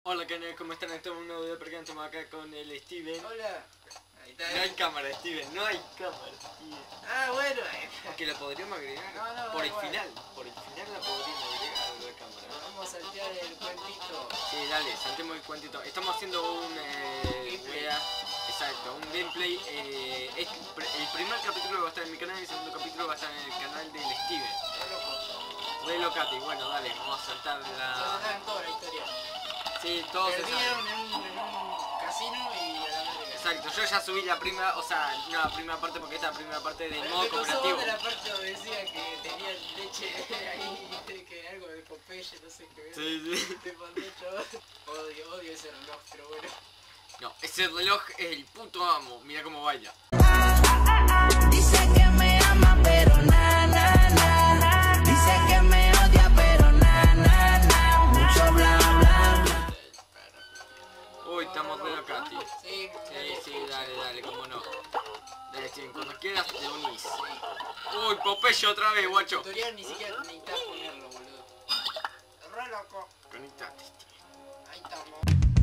Hola canal, ¿cómo están? Estamos en un nuevo video porque estamos acá con el Steven. Hola. Ahí está. No hay cámara, Steven, no hay cámara, Steven. Ah, bueno. Que la podríamos agregar No, por el igual. final la podríamos agregar a la cámara. Vamos a saltear el cuentito. Sí, dale, saltemos el cuentito. Estamos haciendo un exacto, un gameplay. El primer capítulo va a estar en mi canal y el segundo capítulo va a estar en el canal del Steven. Re locati, bueno, dale, vamos a saltar Se la... saben toda la historia. Sí, todos se saben. Perdieron en un casino y a la verga. Exacto, yo ya subí la primera, o sea, no la primera parte porque esta es la primera parte del modo Me gustó cooperativo. de la parte donde decía que tenía leche ahí, que algo de Popeye, no sé qué. Sí, sí. Te mandó, chaval. Odio ese reloj, pero bueno. No, ese reloj es el puto amo, mira cómo baila. Dice que me ama pero na na na. Dice que me odia pero na na na. Mucho bla bla. Uy, estamos re locati. Sí, Sí, dale, cómo no. Dale, Steven, cuando quieras te unís. Uy, Popeye otra vez, guacho. El tutorial ni siquiera necesitas ponerlo, boludo. Re loco. Conectate, Steven. Ahí estamos.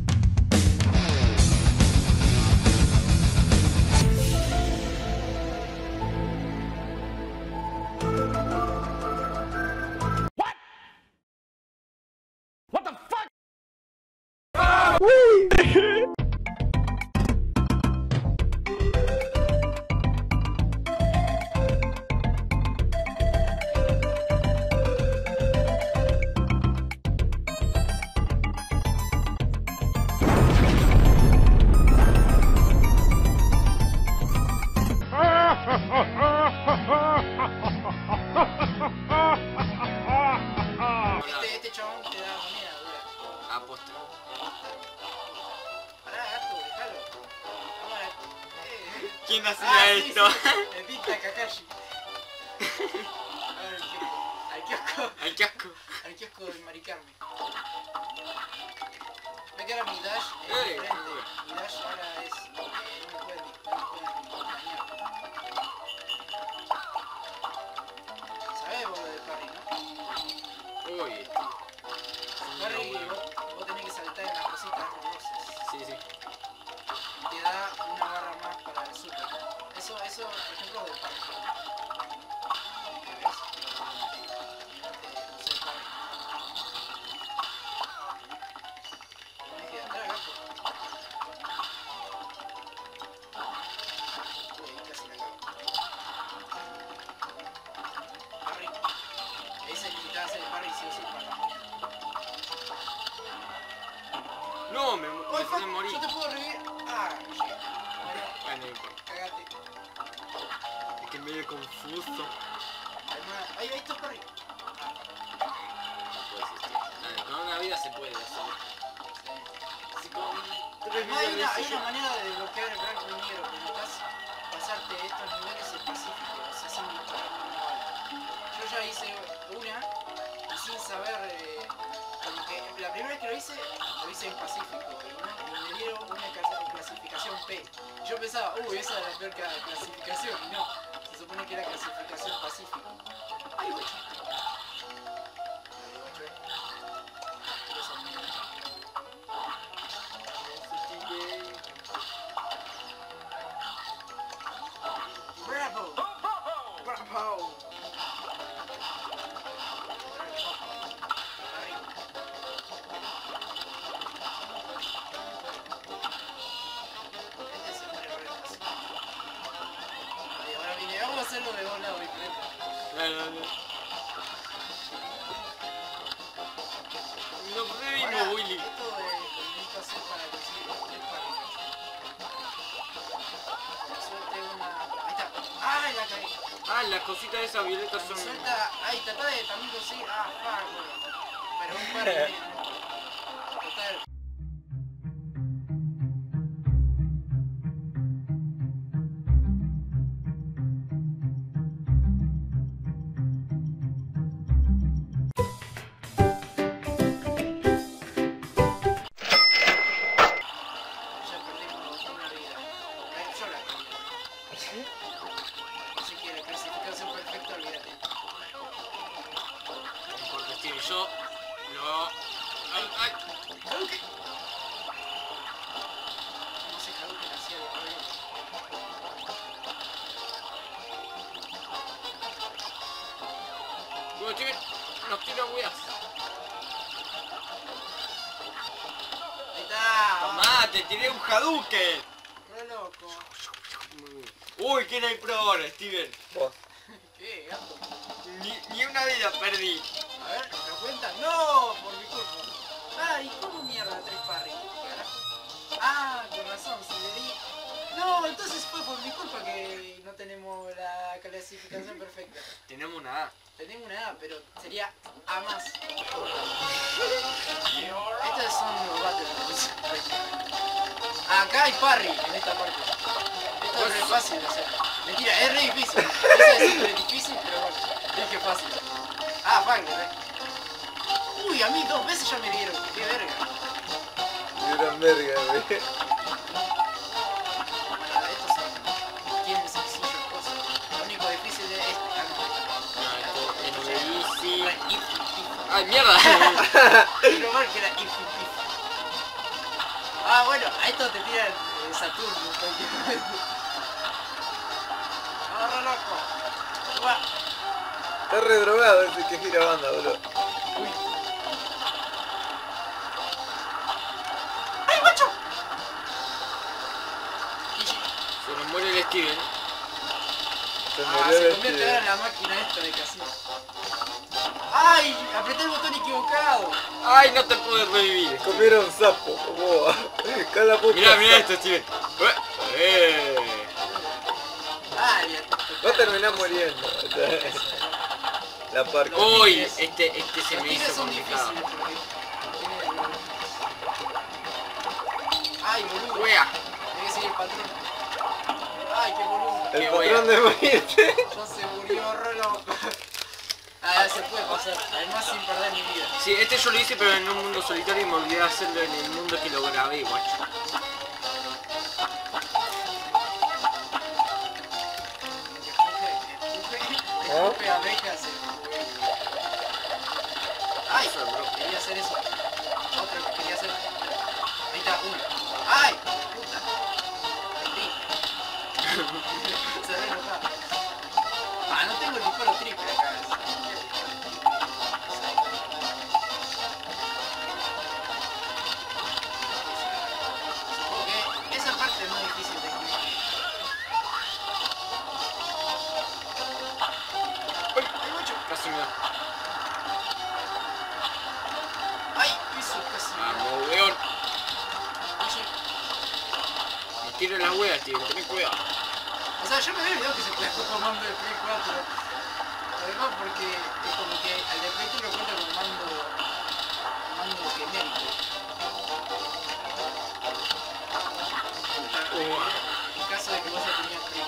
Este chabón te da moneda, dura. Aposta. Pará, gato, dejalo. Cámara. ¿Quién hacía esto? Sí. El Dita Kakashi. A ver, al kiosco. Al casco. Al kiosco del Maricarme. Me queda mi dash Sí. frente. Mi dash ahora es. No me pueden dañar. ¿Sabés vos lo de parry, no? Uy. Parry, vos tenés que saltar en las cositas rugosas. Sí, sí. Te da una barra más para el super. Eso, por ejemplo, de parry. ¿Qué ves? No sé, parry. Tenés que entrar, gato. Uy, ahí casi la cago. Parry. Ese necesitaba hacer el parry sí o sí para la moneda. No, me ¡Ay, fuck! me morí. Yo te puedo revivir. Ah, no llegué. Bueno, Bueno, no importa. cagate. Es que medio confuso. Ahí está parry. No puede ser. Dale, con una vida se puede hacer. Así con Además hay una manera de desbloquear el blanco y negro, que necesitas pasarte estos niveles en Pacífico, o sea, sin disparar con una bala. Yo ya hice una y sin saber, como que la primera vez que lo hice en Pacífico, y me dieron una clasificación P. Yo pensaba, esa era la peor clasificación, y no, se supone que era clasificación Pacífico. Ay, guacho. Dale, guacho, Esa mierda. Bravo! Bravo! Ahora viene, vamos a hacerlo de dos lados diferentes. Dale. No Ahora, revimos, Willy. esto necesito hacer para conseguir los tres parrillas. Suelte una... Ahí está. ¡Ay, la caí! Ah, las cositas de esas violetas son... Suelta... Ahí, tratá de también conseguir... Ah, fuck, bueno. Pero un parry menos. Total. Ya perdimos una vida. Yo la cambié. Así que la clasificación perfecta, olvídate. Porque si yo lo Ah, te tiré un Hadouken. Re loco. Uy, ¿quién hay pro ahora, Steven? Vos. ¿Qué, gato? Ni una vida perdí. A ver, ¿lo cuentan? ¡No! Por mi culpa. Ah, ¿y cómo mierda 3 parry? Carajo. Ah, con razón, si le di... No, entonces fue por mi culpa que no tenemos la clasificación perfecta. Tenemos una A. Tenemos una A, pero sería A más. Estos son los battles. Acá hay parry en esta parte. Esto es re fácil de hacer. Mentira, es re difícil. Esa es súper difícil, pero bueno, dije fácil. Ah, fácil, Uy, a mí 2 veces ya me dieron. Qué verga. Gran verga, güey. Estos tienen sencillos cosas. Lo único difícil es este. No, esto es easy. ¡Ay, mierda! Quiero ver que era if. Ah, bueno, a esto te tiran Saturno. Agarra loco. Uah. Está re drogado ese que gira banda, boludo. Uy. ¡Ay, macho! Se nos muere el Steven. Se Ah, murió se el convierte Steven. ahora en la máquina esta de casino. ¡Ay! Apreté el botón equivocado. ¡Ay, no te puedes revivir! Comieron sapo, boba. Con la puta. Mirá, mirá sapo. esto, Steven. ¡Eh! Ah, bien. Va a terminar muriendo. La parca. Uy, este se Los me tigres hizo son complicado. difíciles porque ay, boludo. ¡Wea! Tiene que seguir el patrón. Ay, qué boludo. El qué patrón de morirte. Ya se murió re loco. Ah, se puede pasar. Además sin perder mi vida. Sí, este yo lo hice pero en un mundo solitario y me olvidé de hacerlo en el mundo que lo grabé, guacho. Empuje abejas. Ay, quería hacer eso. Otro que quería hacer. Ahí está, uno. ¡Ay! Puta. Se re enojado. Ah, no tengo el disparo triple acá. Supongo que esa parte es muy difícil de escribir. ¡Ay, mucho! Casi me da. ¡Ay! Piso casi. Vamos, weón. Oye, Me tiro las weas, tío. Ten cuidado. o sea, yo me había olvidado que se puede jugar con mando de Play 4. Además porque es como que al de Play 4 cuenta con mando genérico. En caso de que vos ya tenías Play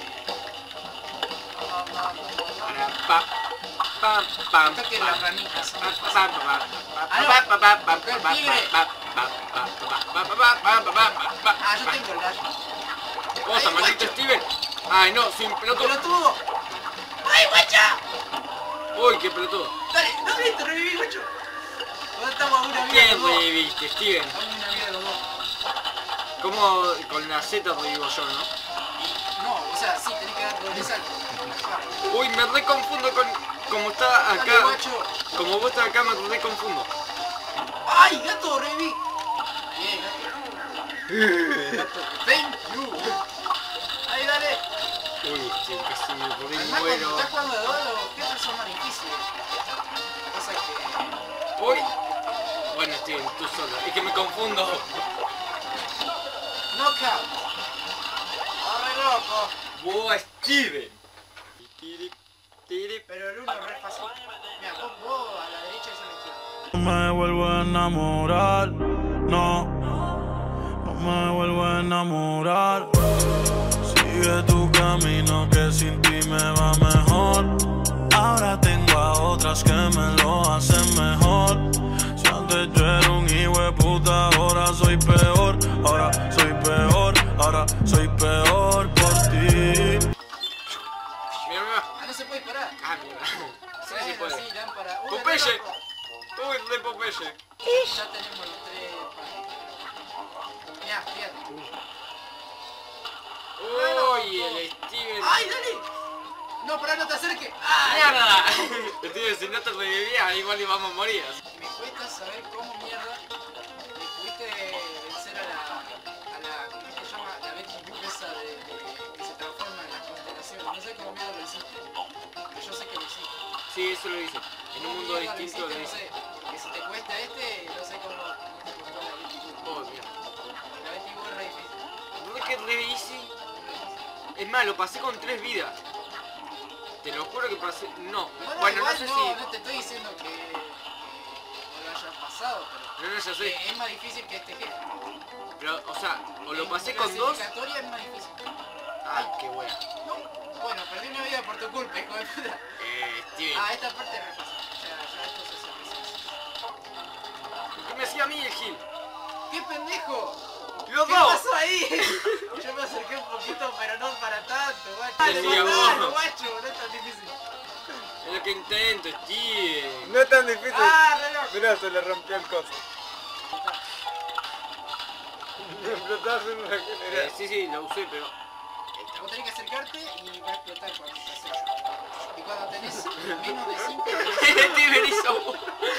4. Para pa. Pam, pam, Toque pam. las ramitas. Pam, pam, pam, pam, Ah, no. pam, pam, pam, pam, Toca el pam, tigre. pam, pam, pam, pam, pam, pam, pam, pam. Ah, yo tengo el dash. Cosa, Ay, maldito guacho. Steven. Ay, no, sin pelotudo. ¡Pelotudo! ¡Ay, guacha! Uy, qué pelotudo. Dale, no te reviví, guacho. ¿Dónde estamos a una vida ¿Qué los dos? reviviste, Steven? Estamos a una vida los dos. ¿Cómo con la Z revivo yo, no? No, o sea, sí, tenés que dar doble salto. Uy, me reconfundo con... Como está Dale, acá... guacho. Como vos estás acá, me reconfundo. ¡Ay, gato, reviví! Bien, gato. Gato, thank you. Ahí, dale. Uy, sí, casi me Además, cuando muero. estás jugando de dos, los jefes son más difíciles. Pasa que... Uy. Bueno, Steven, tú solo. Es que me confundo. Knockout. ¡Arre, loco! ¡Boa, Steven! Tiri, tiri. Pero el uno es re fácil. Mira, vos a la derecha y yo a la izquierda. No me vuelvo a enamorar, no, no me vuelvo a enamorar. Sigue tu camino que sin ti me va mejor. Ahora tengo a otras que me lo hacen mejor. Si antes yo era un hijo de puta, ahora soy peor. Ahora soy peor, ahora soy peor por ti. Mira, mira. Ah, no se puede parar. Ah, mira. Sí, sí puede. Sí, lámpara. Uy, Popeye. re loco. Uy, de Popeye. Ya tenemos los tres. Mira, fíjate. Uy, el Steven. ¡Ay, dale! No, pero no te acerques. ¡Ay! ¡Mierda! Steven, si no te revivía, igual íbamos a morir. Me cuesta saber cómo mierda le pudiste vencer a la Sí, eso lo hice. En un mundo Mierda, distinto lo no hice. sé. Porque si te cuesta este, no sé cómo te costó la Betty Boop. Oh, mierda. La Betty Boop es re difícil. ¿No es que es re easy? Es más, lo pasé con 3 vidas. Te lo juro que pasé... No. Bueno, igual no sé no, si... no te estoy diciendo que no lo hayas pasado, pero No, ya sé. es más difícil que este jefe. Pero, o sea, o lo En pasé con 2... clasificatoria es más difícil. Ay, qué buena. Bueno, perdí una vida por tu culpa, hijo de puta. Steven. Ah, esta parte es re fácil. Ya esto se hace fácil. ¿Por qué me hacía a mí el Gil? ¡Qué pendejo! ¡Los ¿Qué dos! pasó ahí? Yo me acerqué un poquito, pero no para tanto, guacho. Te Dale, digo, matalo, vos. guacho, no es tan difícil. Es lo que intento, Steven. No es tan difícil. ¡Ah, reloj! Mirá, se le rompió el coso. Me explotaste en una general. Sí, lo usé, pero... Vos tenés que acercarte y va a explotar cuando te haces. Y cuando tenés menos de 5, Steven hizo...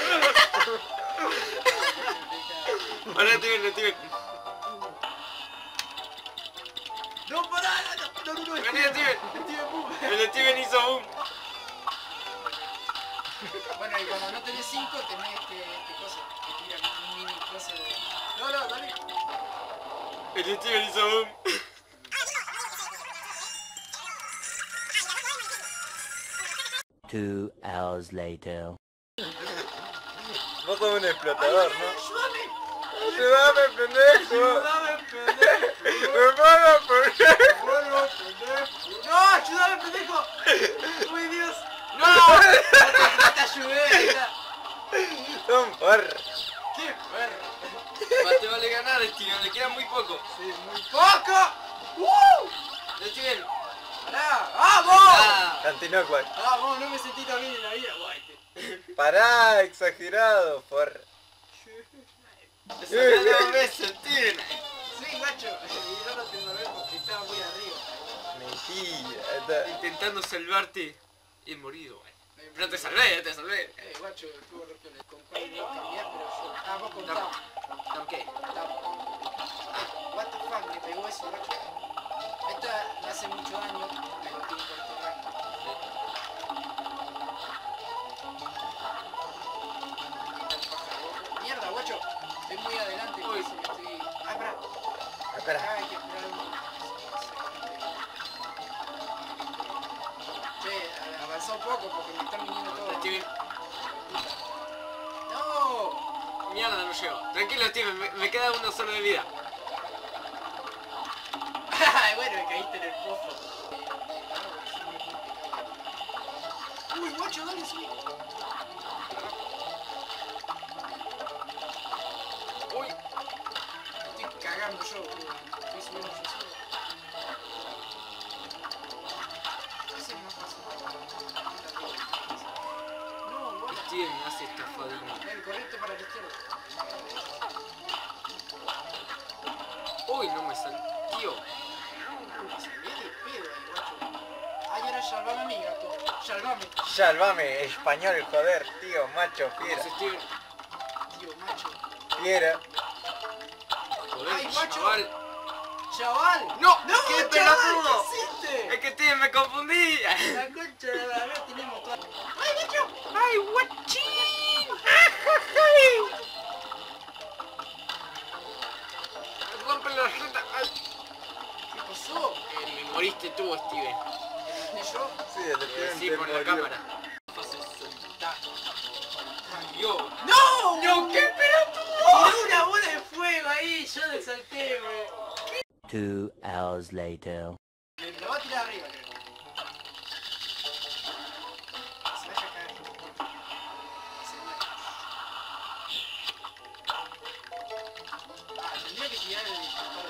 Ahora Steven. ¡No, pará! ¡No! Gané, Steven. Steven Boom. El Steven hizo boom. Bueno, y cuando no tenés 5, tenés este cosa. Que tira un mini cosa de... No, dale. El Steven hizo boom. 2 hours later. Vos sos un explotador, ¿no? ¡Ayúdame! ¡Ayúdame, pendejo! ¡Ayúdame, pendejo! ¡Hermano, pendejo! ¡Bueno, pendejo! ¡No! ¡Ayúdame, pendejo! ¡Uy, Dios! ¡No! ¡No te ayudé! Ahí está. Son porra. ¡Qué perro! Más te vale ganar, Steven. Le queda muy poco. Sí, muy poco. Steven. ¡Pará! ¡Vamos! Ah. Antinocual. ¡Vamos! No me sentí tan bien en la vida, guay. Pará, exagerado, porra. Eso ya 2 veces, Steven. Sí, macho. Y no lo tengo ver porque estaba muy arriba. Mentira. Intentando salvarte. He morido, güey. Pero te salvé. Guacho, estuvo re piola. ¿Con cuál iba a cambiar? Pero yo... Ah, vos con No. Tao. ¿Qué? What the fuck, me pegó eso, guacho. Esta le hace mucho daño, pero tiene corto rango. Mierda, guacho. Estoy muy adelante, por Uy. eso que estoy... Ah, pará. Espera. Acá hay que esperar un... Che, avanzó un poco porque me están viniendo todos. Steven. ¡No! Mierda, no llego. Tranquilo, Steven. Me queda 1 solo de vida. Ay, bueno, me caíste en el pozo. Uy, guacho, dale, subí. Uy. Estoy cagando yo, boludo. Estoy subiendo yo solo. Ese es más fácil. No, bueno. Steven me hace estafadino. El correcto para la izquierda. Uy, no me salió. Se ve de pedo ahí, guacho. Ay, ahora salvame a mí, gato. Salvame. Salvame, español, joder, tío, macho, fiera. Vamos, Steven. Tío, macho. Fiera. Joder, Ay, macho. chaval. ¡Chaval! ¡No! ¡No, ¡Qué chaval! pelotudo! ¿Qué hiciste? Es que Steven me confundí. La concha de la verdad tenemos todo. ¡Ay, macho! ¡Ay, guachín! Me rompen la jeta. Ay. ¿Qué pasó? Me moriste tú, Steven. ¿De yo? Sí, el Steven Sí, te por la murió. cámara. Fácil soltar. Yo. ¡No! ¡No, qué pelotudo! Tiró una bola de fuego ahí, yo le salté, güey. 2 hours later. Me lo va a tirar arriba, creo. Se vaya a caer. Se muere. Ah, tendría que tirar el disparo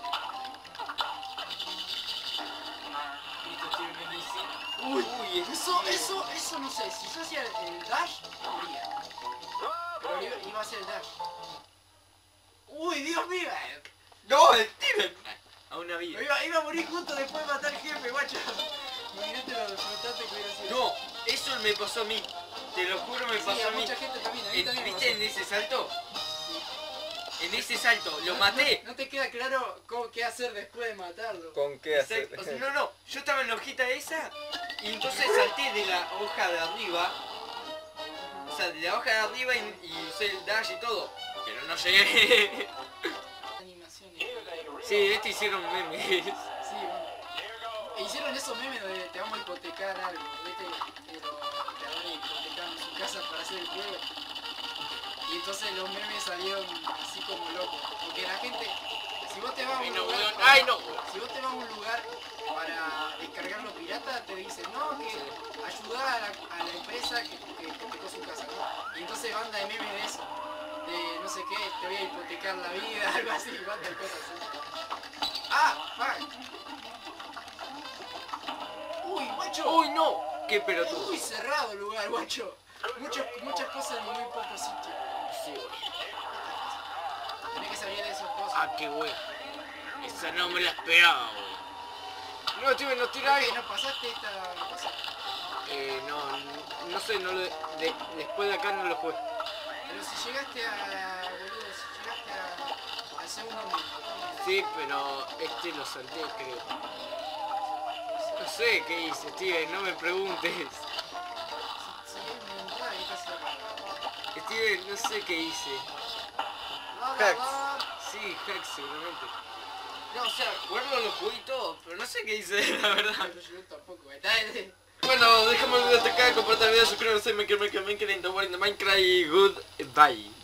Listo, Steven, me dice. Uy, eso no sé. Si yo hacía el dash, moría. Pero iba a hacer el dash. Uy, Dios mío. ¡No, Steven! A una vida. Iba a morir justo después de matar al jefe, guacho. Imagínate lo flotante que hubiera sido. No, eso me pasó a mí. Te lo juro, me Sí, pasó a a mí. mucha gente también. A mí también me ¿Viste en ese salto? En ese salto, lo maté. No te queda claro qué hacer después de matarlo. ¿Con qué hacer? Exacto. O sea, no, yo estaba en la hojita esa Y entonces salté de la hoja de arriba. O sea, de la hoja de arriba y usé el dash y todo. Pero no llegué. Animaciones. Sí, de este hicieron memes. Sí, bueno. E hicieron esos memes de te vamos a hipotecar algo, ¿viste? Pero te van a hipotecar en su casa para hacer el juego. Y entonces los memes salieron así como locos. Porque la gente, si vos te vas a un lugar ¡Ay, no! si vos te vas a un lugar para descargarlo pirata, te dicen, no, que ayudar a la empresa que hipotecó su casa, ¿no? Y entonces banda de memes de eso. De no sé qué, te voy a hipotecar la vida, algo así, banda de cosas así. ¡Ah! ¡Fuck! ¡Uy, guacho! ¡Uy, no! ¡Qué pelotudo! Muy cerrado el lugar, guacho. Muchas cosas en muy poco sitio. Sí, güey. Tenés que salir de esas cosas. Ah, qué bueno. Esa no me la esperaba, güey. No, tío, no tira ahí. ¿Qué? ¿No pasaste esta cosa? No sé, después de acá no lo jugué. Pero si llegaste a... boludo, si llegaste al segundo mundo. Sí, pero este lo salté, creo. No sé qué hice, Steven, no me preguntes. Si es mi entrada y estás cerrado. Steven, no sé qué hice. Sí, hacks seguramente. No, o sea, acuerdo lo jugué y todo, pero no sé qué hice, la verdad. Yo tampoco, ¿eh? Bueno, dejamos el video hasta acá, compartan el video, suscríbanse, make it, Minecraft y goodbye.